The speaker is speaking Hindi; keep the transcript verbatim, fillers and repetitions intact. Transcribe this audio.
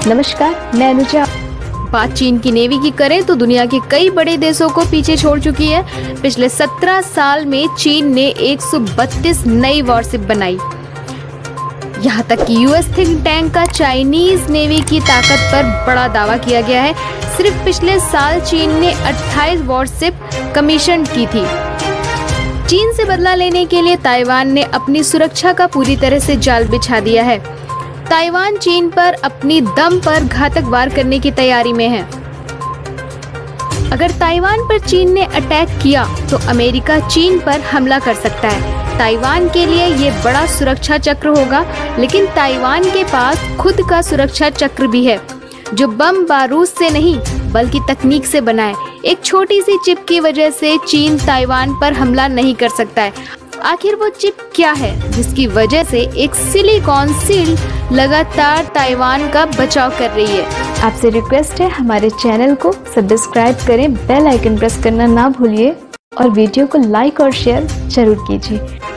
नमस्कार, मैं अनुजा। बात चीन की नेवी की करें तो दुनिया के कई बड़े देशों को पीछे छोड़ चुकी है। पिछले सत्रह साल में चीन ने एक सौ बत्तीस नई वॉरशिप बनाई। यहाँ तक कि यूएस थिंक टैंक का चाइनीज नेवी की ताकत पर बड़ा दावा किया गया है। सिर्फ पिछले साल चीन ने अट्ठाईस वॉरशिप कमीशन की थी। चीन से बदला लेने के लिए ताइवान ने अपनी सुरक्षा का पूरी तरह से जाल बिछा दिया है। ताइवान चीन पर अपनी दम पर घातक वार करने की तैयारी में है। अगर ताइवान पर चीन ने अटैक किया तो अमेरिका चीन पर हमला कर सकता है। ताइवान के लिए ये बड़ा सुरक्षा चक्र होगा, लेकिन ताइवान के पास खुद का सुरक्षा चक्र भी है जो बम बारूद से नहीं बल्कि तकनीक से बना है। एक छोटी सी चिप की वजह से चीन ताइवान पर हमला नहीं कर सकता है। आखिर वो चिप क्या है जिसकी वजह से एक सिलिकॉन सील लगातार ताइवान का बचाव कर रही है? आपसे रिक्वेस्ट है, हमारे चैनल को सब्सक्राइब करें, बेल आइकन प्रेस करना ना भूलिए और वीडियो को लाइक और शेयर जरूर कीजिए।